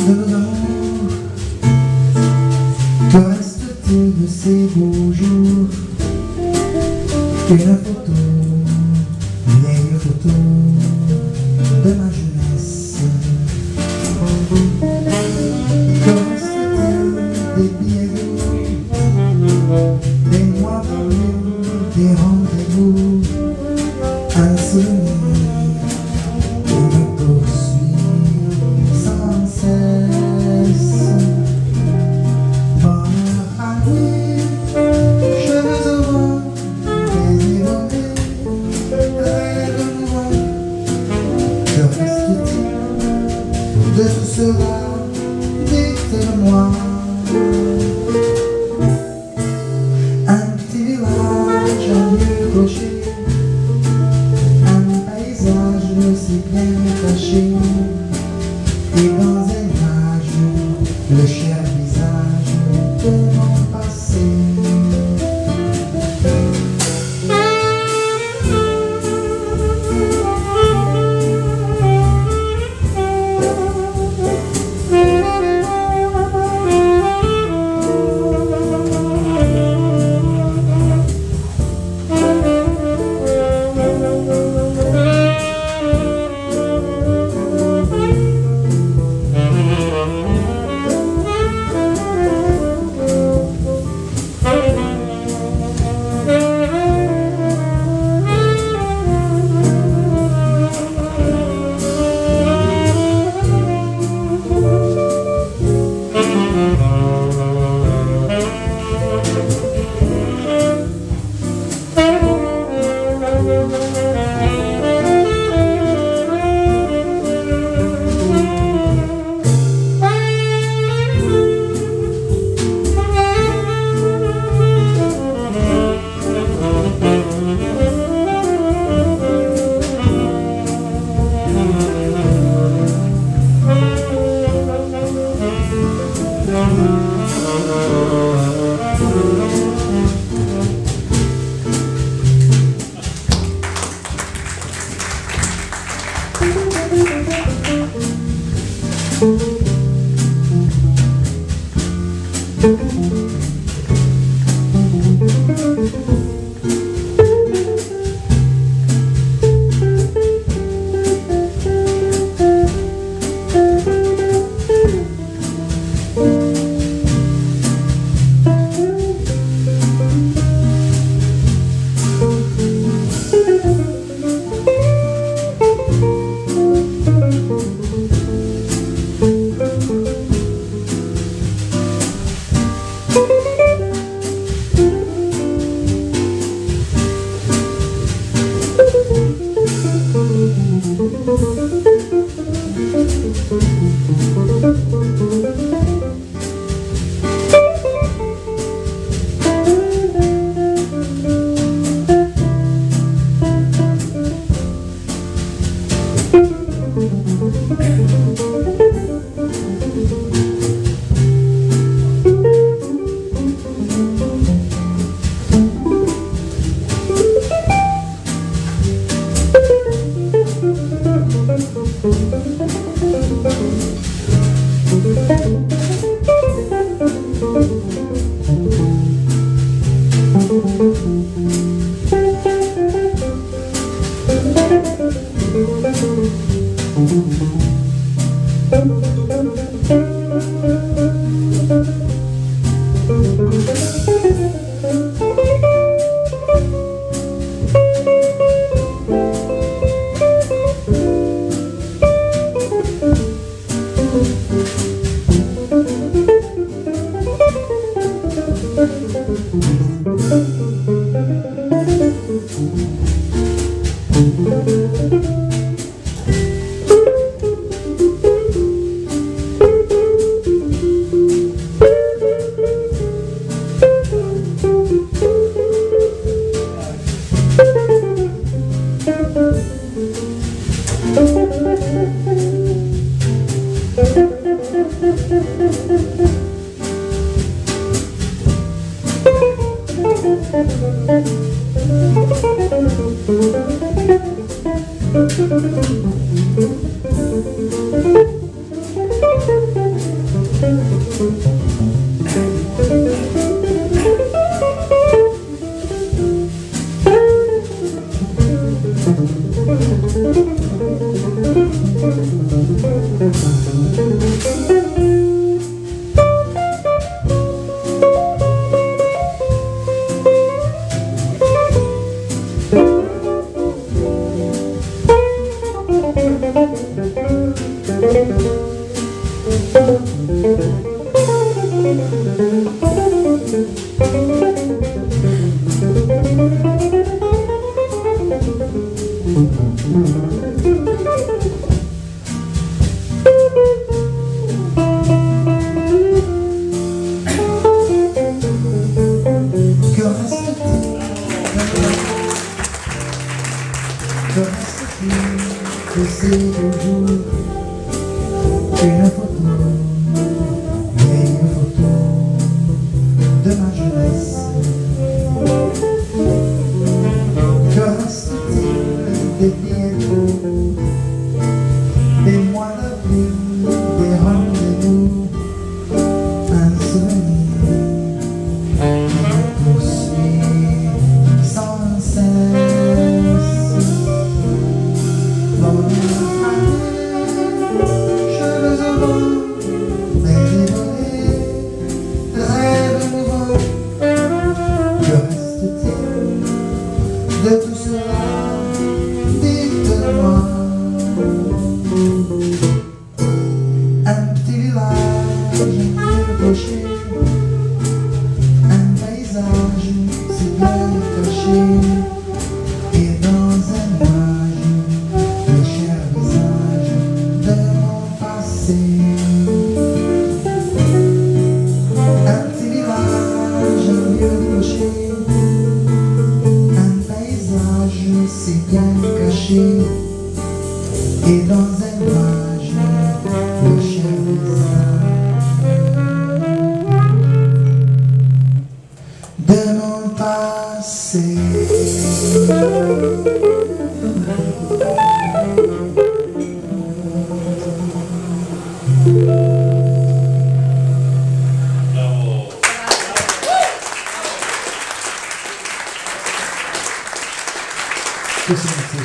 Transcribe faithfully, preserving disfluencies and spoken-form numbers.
de nos amours, que reste-t-il de ces beaux jours? Une photo, une vieille photo de ma jeunesse. Que reste-t-il des billets doux, des mois venus, des rendez-vous, un souvenir qui me poursuit sans cesse. Bonheur à lui, cheveux au vent, des évolués, rêves nouveaux. Que reste-t-il de tout cela? Dites-le-moi. Un petit village, un vieux clocher, un paysage si bien caché, et dans un nuage, le cher visage de mon passé. De ces beaux jours, une photo, vieille photo de ma jeunesse. Que reste-t-il des bientôt, des mois d'avril, des rendez-vous, un souvenir qui me poursuit sans cesse. Cheveux heureux, mais dévolés, rêves nouveaux. Que reste-t-il de tout cela? Dites-moi. Un petit village mieux clocher, un paysage si bien caché, et dans un nuage le cher visage de mon passé. Un petit village mieux cloché, un paysage si bien caché, et dans un nuage le cher visage de mon passé. Bravo.